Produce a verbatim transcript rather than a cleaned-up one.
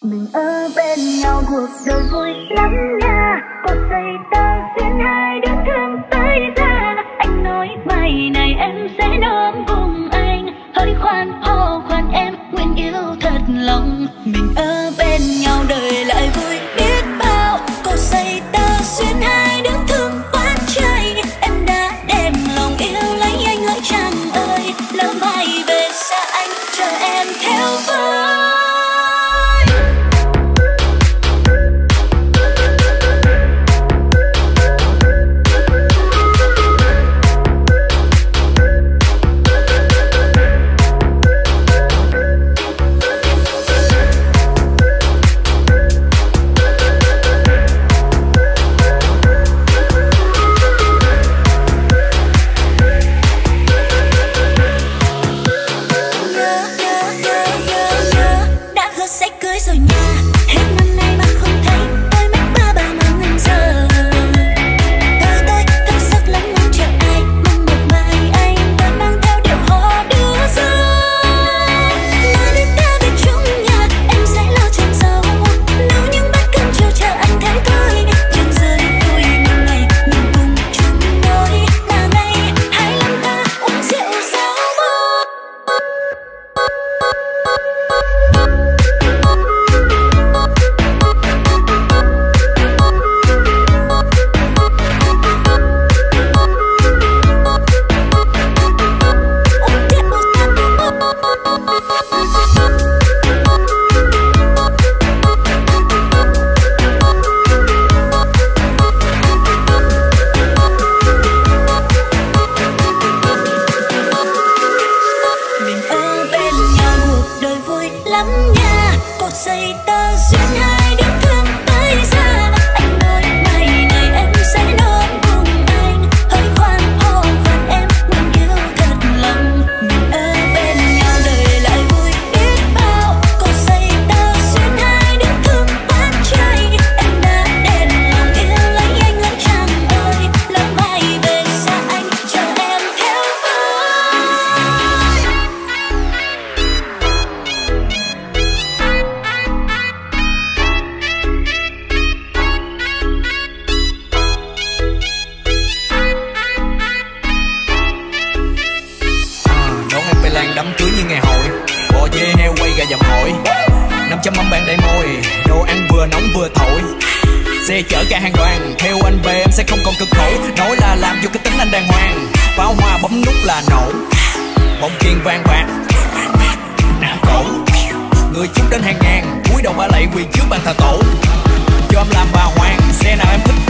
Mình ở bên nhau cuộc đời vui lắm nha. Cột dây ta duyên hai đứa thương tới ra. Anh nói mai này em sẽ đón cùng anh. Hơi khoan hô khoan em nguyện yêu thật lòng. Mình ở bên nhau đời lại vui biết bao. Cột dây ta duyên hai đứa thương quá trời. Em đã đem lòng yêu lấy anh hỡi chàng ơi. Lỡ mai về xa anh chờ em theo với. Người chút đến hàng ngàn cúi đầu ba lạy quỳ trước bàn thờ tổ cho em làm bà hoàng. Xe nào em thích